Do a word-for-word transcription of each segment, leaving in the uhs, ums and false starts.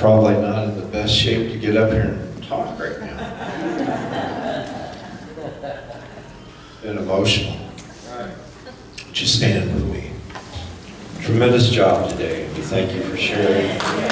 probably not in the best shape to get up here and talk right now. And emotional. Would you stand with me? Tremendous job today. We thank you for sharing.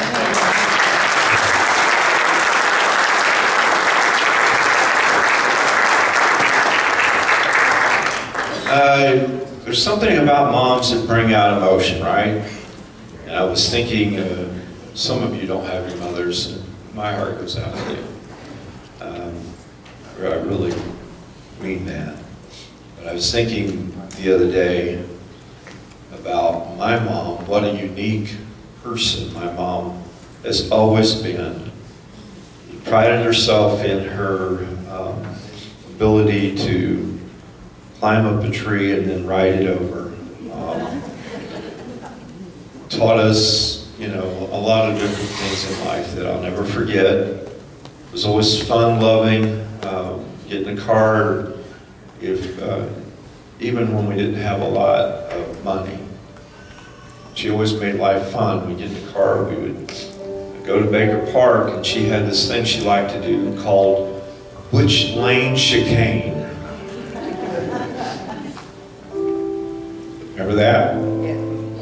Uh, there's something about moms that bring out emotion, right? And I was thinking, uh, some of you don't have your mothers, and my heart goes out to you. Um, I really mean that. But I was thinking the other day about my mom, what a unique person my mom has always been. She prided herself in her um, ability to climb up a tree and then ride it over. Um, taught us, you know, a lot of different things in life that I'll never forget. It was always fun-loving, um, get in a car, if, uh, even when we didn't have a lot of money. She always made life fun. We'd get in the car, we would go to Baker Park, and she had this thing she liked to do called Which Lane Chicane. Remember that? Yeah.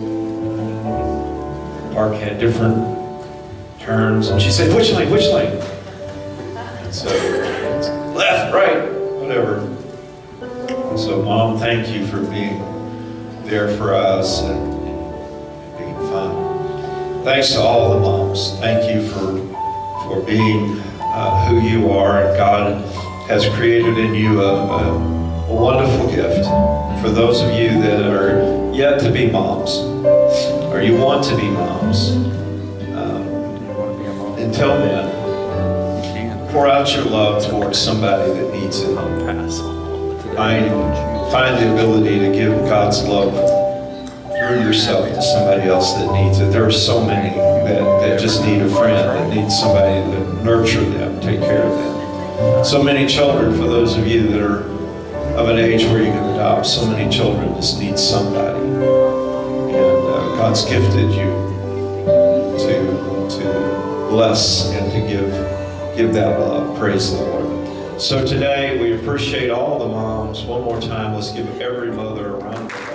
The park had different turns, and she said, which lane, which lane? And so, left, right, whatever. And so, Mom, thank you for being there for us and, and being fun. Thanks to all the moms. Thank you for, for being uh, who you are, and God has created in you a, a, a wonderful gift. For those of you that are yet to be moms, or you want to be moms, um, until then, pour out your love towards somebody that needs it. Find, find the ability to give God's love through yourself to somebody else that needs it. There are so many that, that just need a friend, that need somebody to nurture them, take care of them. So many children, for those of you that are of an age where you can adopt, so many children just need somebody. And uh, God's gifted you to, to bless and to give, give that love. Praise the Lord. So today we appreciate all the moms. One more time, let's give every mother a round of applause.